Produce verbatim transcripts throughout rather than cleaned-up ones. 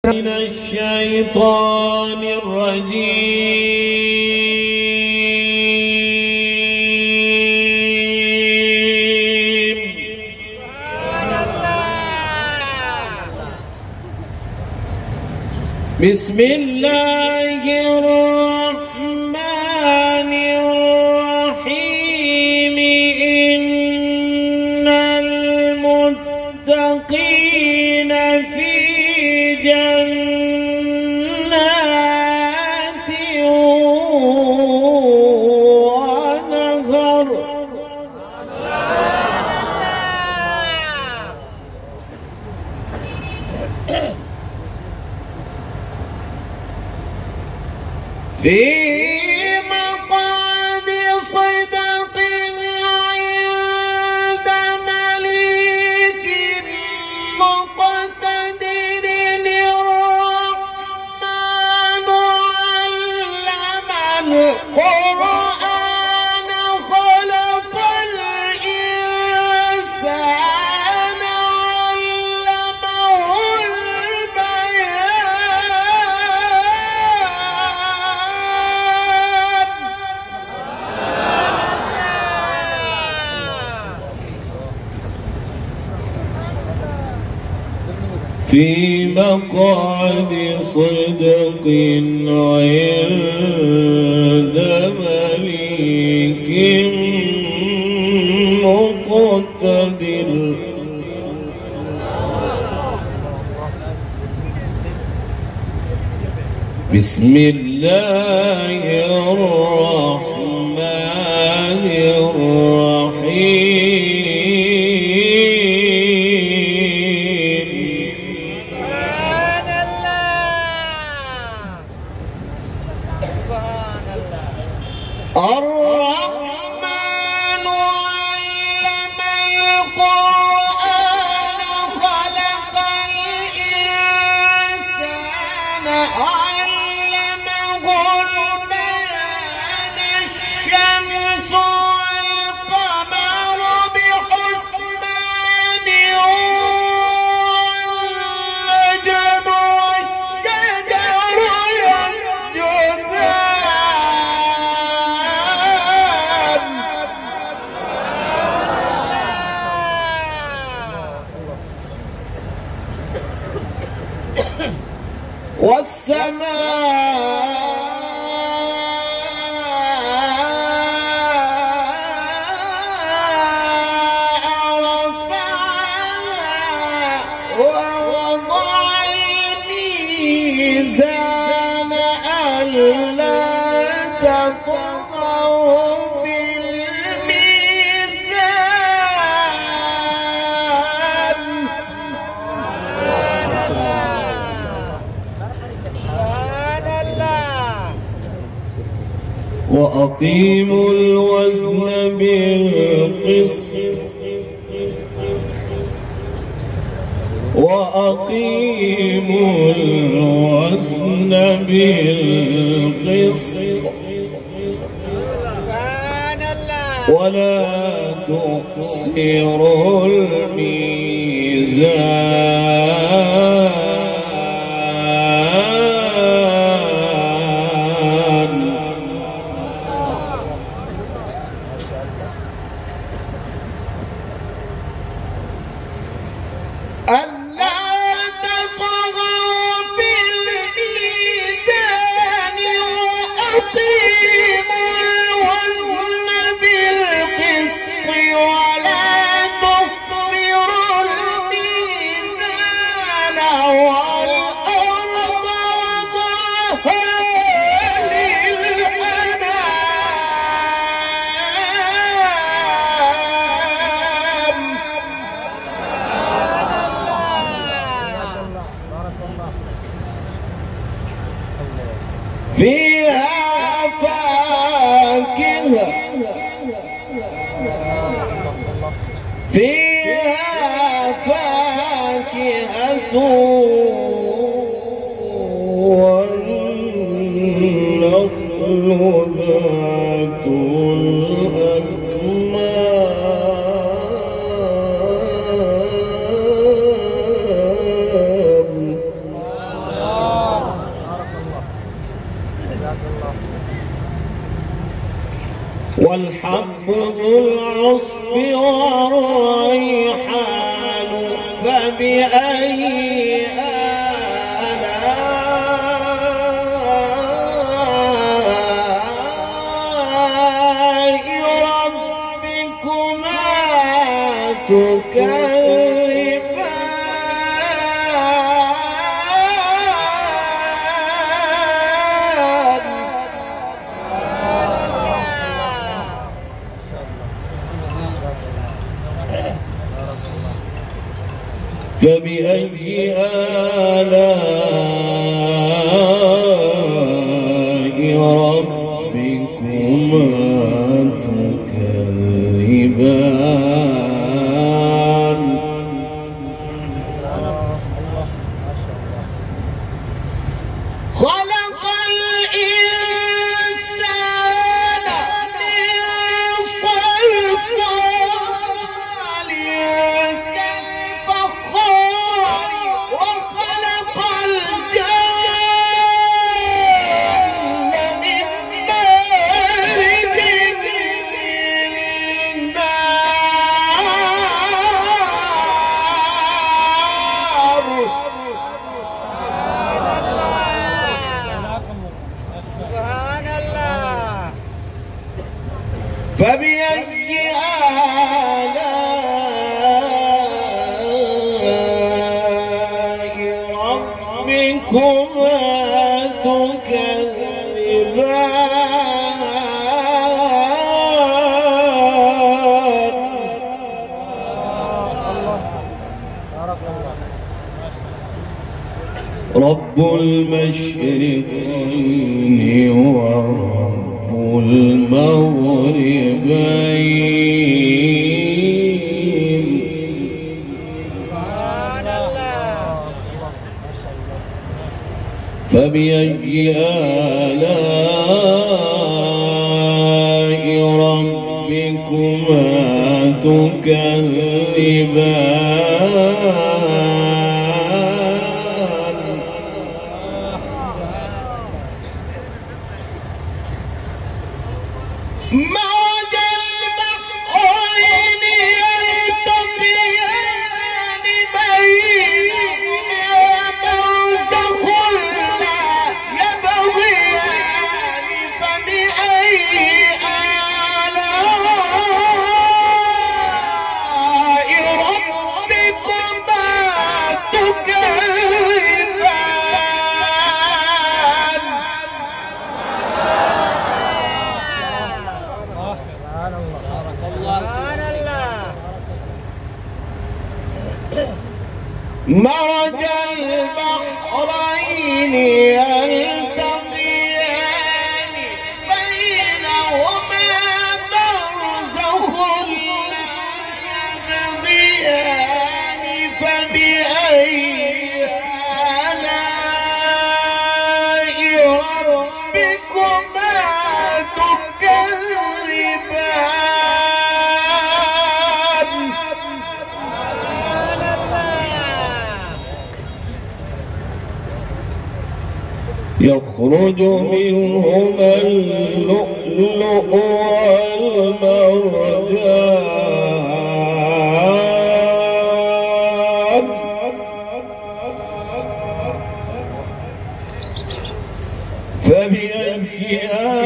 من الشيطان الرجيم. بسم الله الرحمن الرحيم. إن المتقين في جنات ونهر. في مقعد صدق عند مليك مقتدر. الرحمن علم القرآن خلق الإنسان علمه في مقعد صدق عند مليك مقتدر. بسم الله الرحمن الرحيم. الرحمن علم القرآن خلق الإنسان علمه البيان. الشمس والقمر بحسبان والنجم والشجر يسجدان. والسماء رفعها ووضع الميزان ألا تطغوا في الميزان. وأقيموا الوزن بالقسط وأقيموا الوزن بالقسط ولا تخسروا الميزان. فيها فاكهة فيها فاكهة والنخل ذات الأكمام. والحب ذو العصف والريحان فبأي آلاء ربكما تكذبان فبأي آلاء ربكما تكذبان خلق الإنسان من صلصال كالفخار وخلق الجن من مارج من نار سبحان الله. فبأي آلاء ربكما تكذبان رب المشرقين ورب المغربين سبحان الله. فبأي آلاء ربكما تكذبان مرج البحرين يلتقيان بينهما برزخ لا يبغيان فبأي آلاء ربكما تكذبان سبحان الله. مرج البحرين يلتقيان بينهما برزخ لا يبغيان فبأي آلاء ربكما تكذبان يخرج منهما اللؤلؤ والمرجان فبأي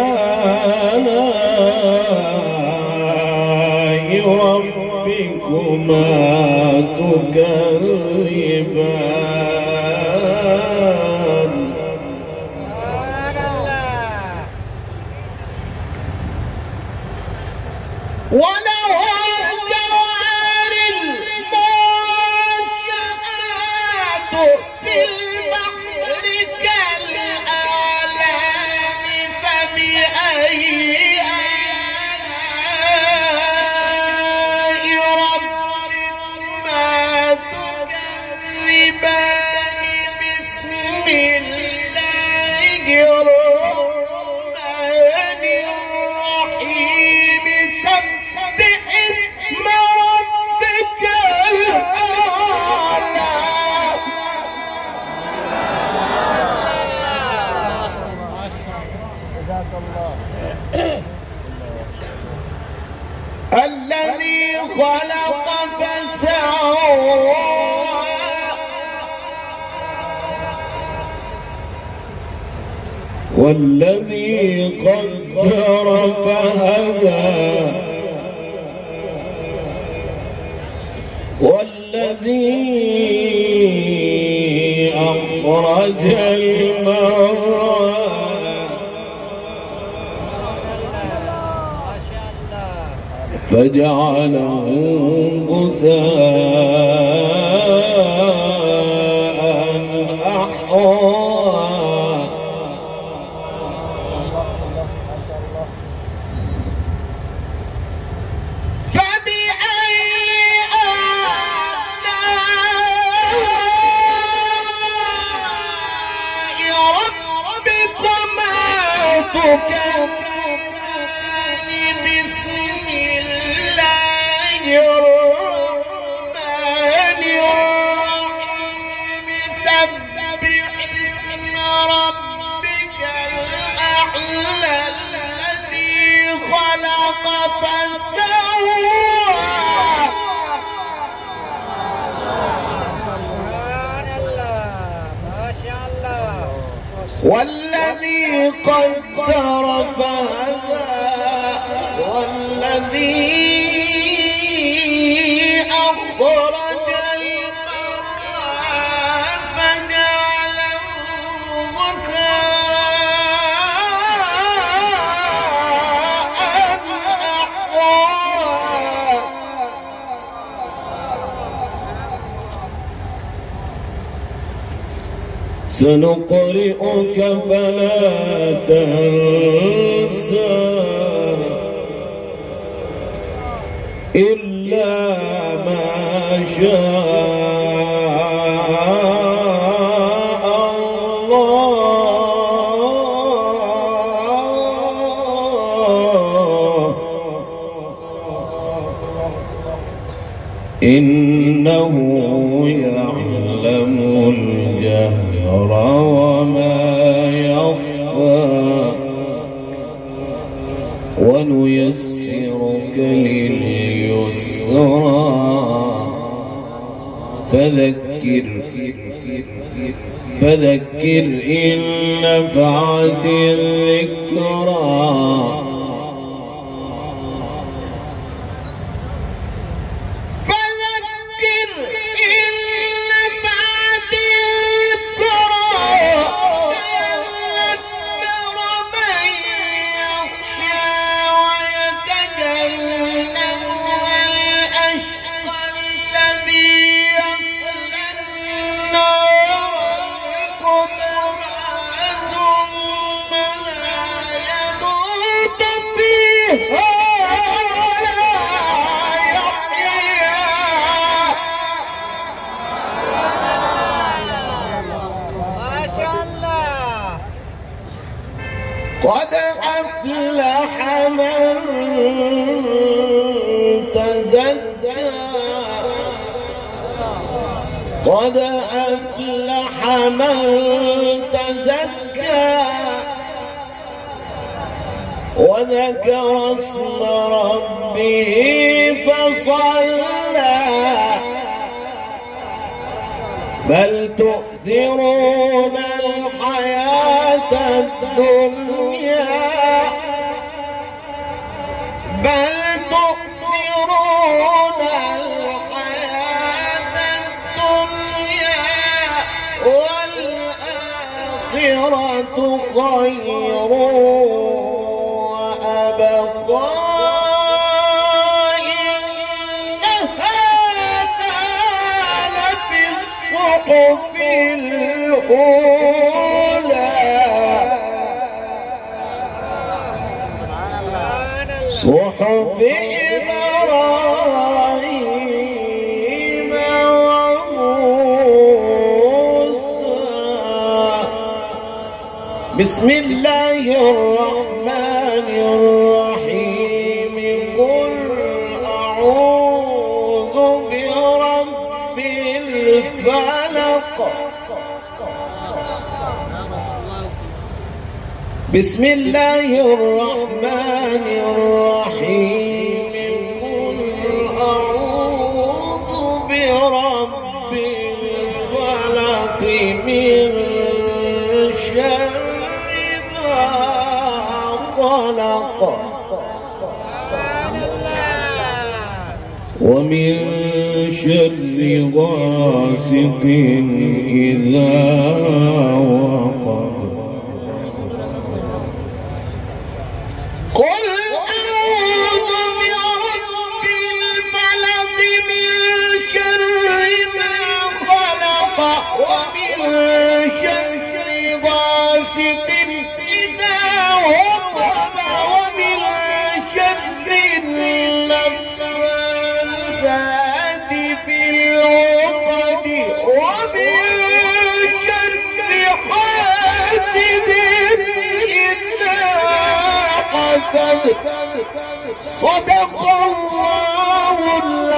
آلاء ربكما تكذبان سبحان الله. وله الجوار المنشآت في البحر كالأعلام فبأي والذي قدر فهدى والذي أخرج المرعى فجعله غثاء أحوى والذي قدر فهدى والذي أخرج المرعى فجعله غثاء أحوى سنقرئك فلا تنسى إلا ما شاء الله إنه يعلم الجهر وما يخفى ونيسرك لليسرى فذكر فذكر إن نفعت الذكرى قد أفلح من تزكى قد أفلح من تزكى وذكر اسم ربه فصلى بل تؤثرون الحياة الدنيا بل تؤثرون الحياة الدنيا والآخرة خير وأبقى إن هذا لفي الصحف الأولى صحف إبراهيم وموسى بسم الله الرحمن الرحيم قل أعوذ برب الفلق بسم الله الرحمن الرحيم قل أعوذ برب الفلق من شر ما خلق سبحان الله ومن شر غاسق إذا وقب قل أعوذ برب الفلق من شر ما خلق ومن شر غاسق إذا وقب ومن شر النفاثات في العقد ومن شر حاسد إذا حسد صدق الله